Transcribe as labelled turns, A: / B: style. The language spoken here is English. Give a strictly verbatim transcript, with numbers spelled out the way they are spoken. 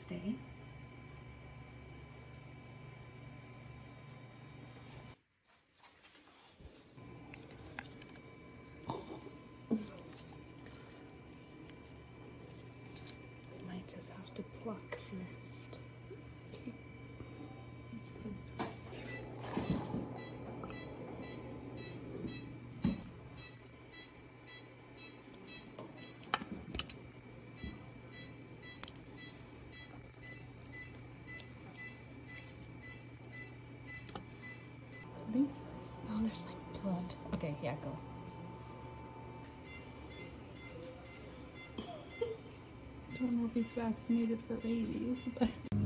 A: day. We might just have to pluck first.
B: Okay. That's good.
A: Oh, there's like blood. Okay, yeah, go.
B: I don't know if he's vaccinated for rabies, but